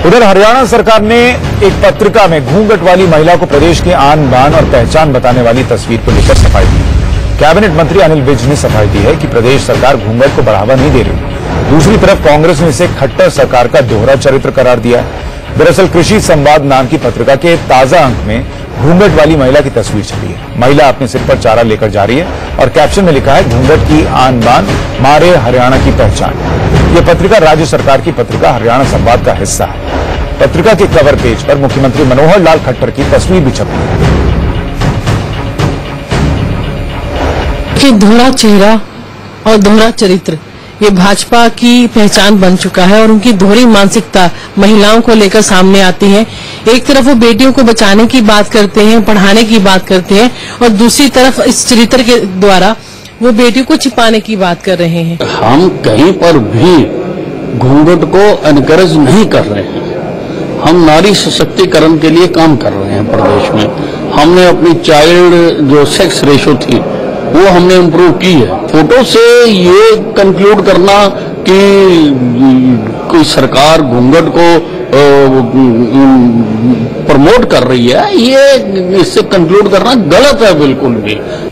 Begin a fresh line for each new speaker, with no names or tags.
उधर हरियाणा सरकार ने एक पत्रिका में घूंघट वाली महिला को प्रदेश के आन बान और पहचान बताने वाली तस्वीर को लेकर सफाई दी। कैबिनेट मंत्री अनिल विज ने सफाई दी है कि प्रदेश सरकार घूंघट को बढ़ावा नहीं दे रही। दूसरी तरफ कांग्रेस ने इसे खट्टर सरकार का दोहरा चरित्र करार दिया। दरअसल कृषि संवाद नाम की पत्रिका के ताजा अंक में घूंघट वाली महिला की तस्वीर छपी है। महिला अपने सिर पर चारा लेकर जा रही है और कैप्शन में लिखा है, घूंघट की आन बान मारे हरियाणा की पहचान। यह पत्रिका राज्य सरकार की पत्रिका हरियाणा संवाद का हिस्सा है। पत्रिका के कवर पेज पर मुख्यमंत्री मनोहर लाल खट्टर की तस्वीर भी छपी है।
कि दोहरा चेहरा और दोहरा चरित्र ये भाजपा की पहचान बन चुका है और उनकी दोहरी मानसिकता महिलाओं को लेकर सामने आती है। एक तरफ वो बेटियों को बचाने की बात करते हैं, पढ़ाने की बात करते हैं और दूसरी तरफ इस चरित्र के द्वारा वो बेटियों को छिपाने की बात कर रहे हैं।
हम कहीं पर भी घूंघट को एनकरेज नहीं कर रहे हैं। हम नारी सशक्तिकरण के लिए काम कर रहे हैं प्रदेश में। हमने अपनी चाइल्ड जो सेक्स रेशो थी वो हमने इम्प्रूव की है। फोटो से ये कंक्लूड करना कि कोई सरकार घूंघट को प्रमोट कर रही है, ये इससे कंक्लूड करना गलत है बिल्कुल भी।